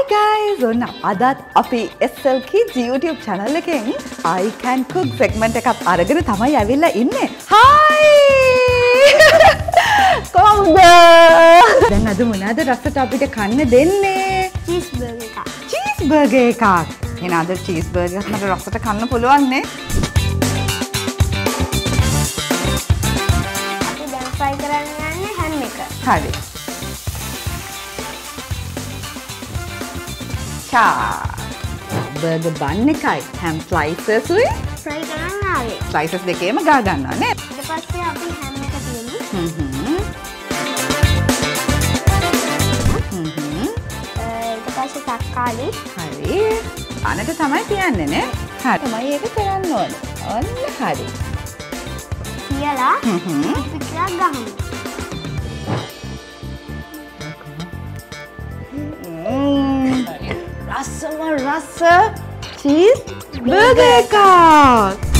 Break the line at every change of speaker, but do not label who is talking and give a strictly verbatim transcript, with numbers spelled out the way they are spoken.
guys! ඔන්න අදත් අපි S L Kids YouTube channel එකෙන් I Can Cook segment එකක් අරගෙන තමයි ඇවිල්ලා ඉන්නේ. Hi! කොහොමද? දැන් අද මොනවද රසට අපිට කන්න දෙන්නේ?
cheeseburger එකක්.
cheeseburger එකක්. එහෙනම් අද cheeseburger එකක් මට රසට කන්න පුළුවන් නේ?
අපි දැන් fry කරන්න යන්නේ ham එක.
හරි. බර්ගර් බන් එකයි හැම් ස්ලයිසස් උයි
fry කරන්න ආවේ.
ස්ලයිසස් දෙකේම ගා ගන්නවා නේද?
ඊට පස්සේ අපි ham එක තියමු.
හ්ම් හ්ම්. හ්ම් හ්ම්.
ඊට පස්සේ තක්කාලි.
හරි. අනට තමයි තියන්නේ නේ? හරි. තමයි ඒක කරන්න ඕනේ. ඔන්න හරි.
තියලා
හ්ම් හ්ම්.
පිටලා ගහමු.
රසම රස චීස් බර්ගර් එකක්.